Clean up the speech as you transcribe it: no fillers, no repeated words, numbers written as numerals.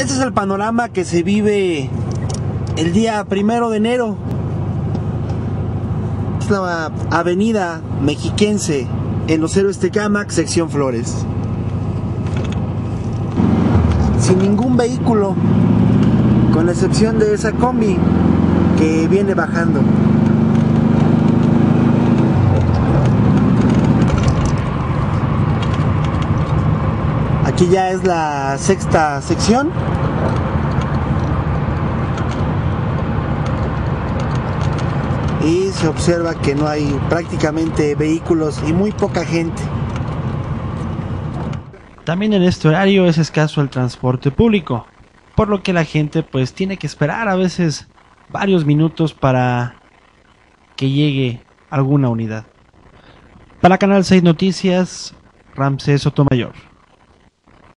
Este es el panorama que se vive el día 1 de enero. Es la avenida mexiquense en Los Héroes Tecámac, sección Flores. Sin ningún vehículo, con la excepción de esa combi que viene bajando. Aquí ya es la sexta sección. Y se observa que no hay prácticamente vehículos y muy poca gente. También en este horario es escaso el transporte público, por lo que la gente pues tiene que esperar a veces varios minutos para que llegue alguna unidad. Para Canal 6 Noticias, Ramsés Sotomayor.